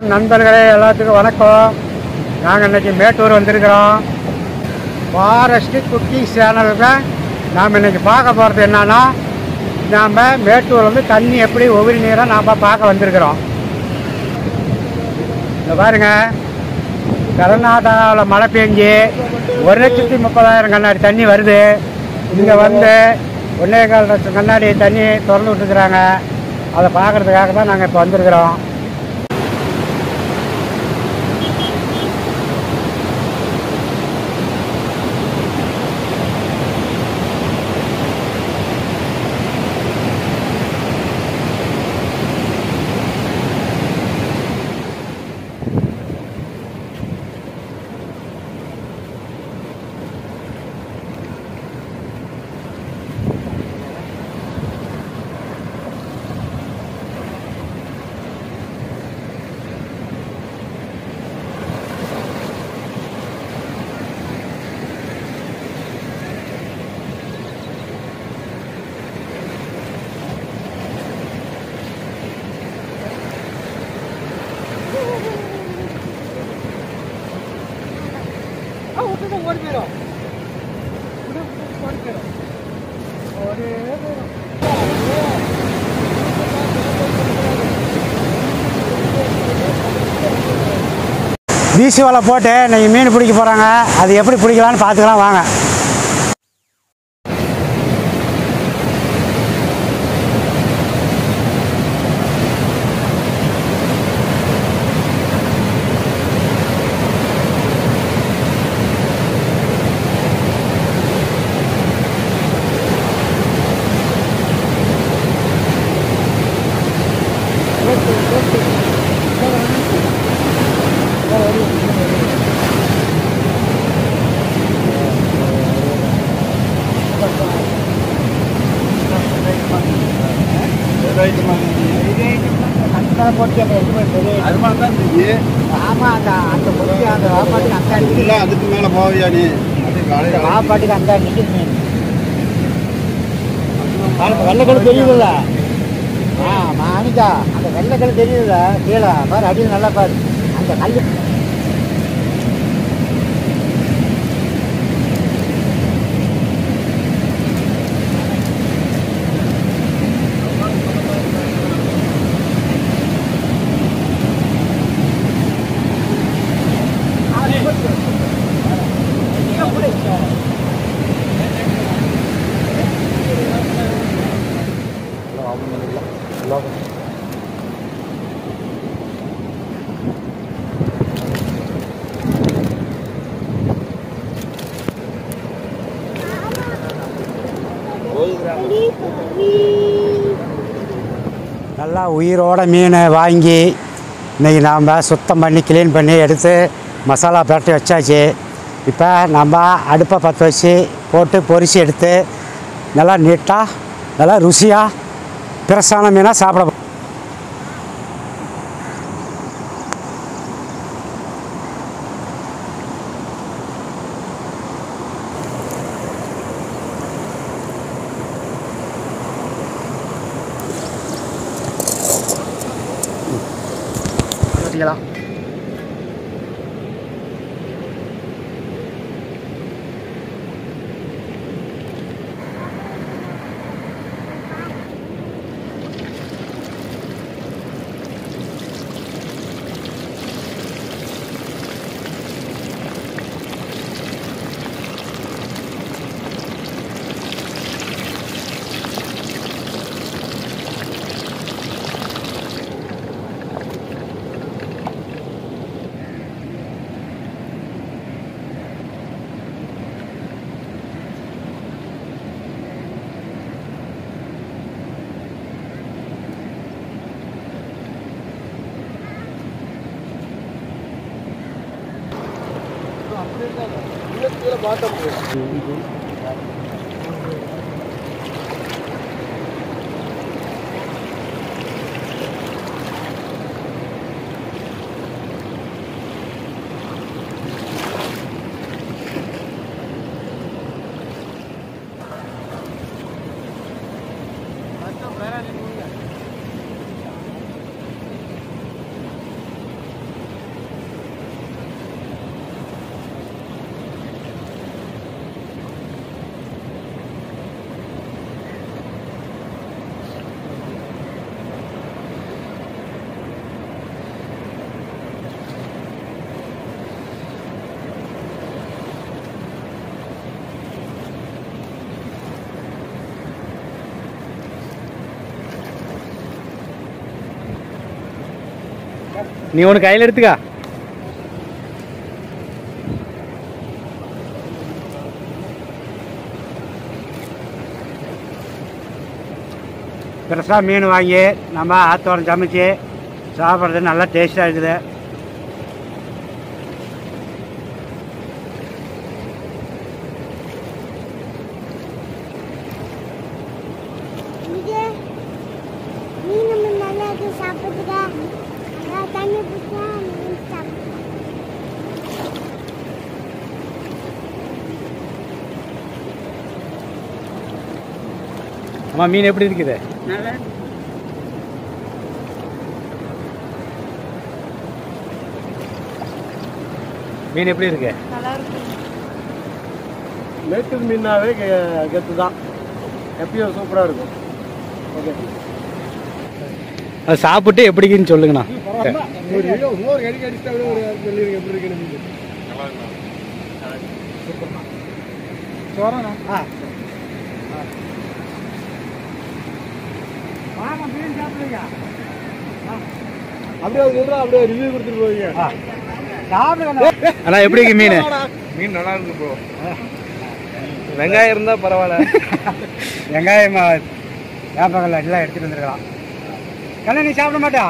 நண்பர்களே எல்லாத்துக்கும் வணக்கம். நாங்கள் இன்றைக்கி மேட்டூர் வந்திருக்கிறோம். ஃபாரஸ்ட்டு குக்கிங் சேனலுக்கு நாம் இன்றைக்கி பார்க்க போகிறது என்னன்னா, நாம் மேட்டூர் வந்து தண்ணி எப்படி ஒவ்வொரு நீரை நாம் பார்க்க வந்திருக்கிறோம். இந்த பாருங்க, கர்நாடகாவில் மழை பெஞ்சு 1,30,000 கண்ணாடி தண்ணி வருது. இங்கே வந்து 1,4 லட்சம் கண்ணாடி தண்ணி திறந்து விட்டுருக்குறாங்க. அதை பார்க்குறதுக்காக தான் நாங்கள் இப்போ வந்திருக்கிறோம். வீசி வலை போட்டு நீங்கள் மீன் பிடிக்க போகிறாங்க. அது எப்படி பிடிக்கலான்னு பார்த்துக்கலாம் வாங்க. அதுக்கு மேல போவியா நீ? பாட்டுக்கு அந்த வெள்ளைக்கல் தெரியுதுல்ல? மாணிக்கா, அந்த வெள்ளைக்கல் தெரியுதுல்ல? கீழே பாரு, அடியில் நல்லா பாரு. அந்த கல் நல்லா உயிரோட மீனை வாங்கி இன்றைக்கி நாம் சுத்தம் பண்ணி க்ளீன் பண்ணி எடுத்து மசாலா பரட்டி வச்சாச்சு. இப்போ நம்ம அடுப்பை பற்ற வச்சு போட்டு பொரித்து எடுத்து நல்லா நீட்டாக நல்லா ருசியாக பிரசான மீனாக சாப்பிட ஊற்றிக்கலாம். நீ ஒன்று கையில் எடுத்துக்கா. ஃப்ரெஷ்ஷாக மீன் வாங்கி நம்ம ஆத்தோரம் சமைச்சு சாப்பிட்றது நல்லா டேஸ்ட்டாக இருக்குது. அம்மா மீன் எப்படி இருக்குது? மீன் எப்படி இருக்கு? மேட்டூர் மீனாவே கெத்து தான், எப்பயும் சூப்பராக இருக்கும். ஓகே, அது சாப்பிட்டு எப்படின்னு சொல்லுங்கண்ணா. இன்னொரு கடிக்கு அடிச்சா விட ஒரு சொல்லிடுங்க எப்படி இருக்குன்னு. சோறா மீன் சாப்பிடுங்க. அப்படியே அது சொல்கிறா, அப்படியே ரிவ்யூ கொடுத்துட்டு போவீங்க. சாப்பிடுங்க. அண்ணா எப்படி இருக்கு மீன்? மீன் நல்லா இருக்கு ப்ரோ. வெங்காயம் இருந்தால் பரவாயில்ல. வெங்காயம் வியாபாரம் எல்லாம் எடுத்துகிட்டு வந்துருக்கலாம். கண்ணா நீ சாப்பிட மாட்டா?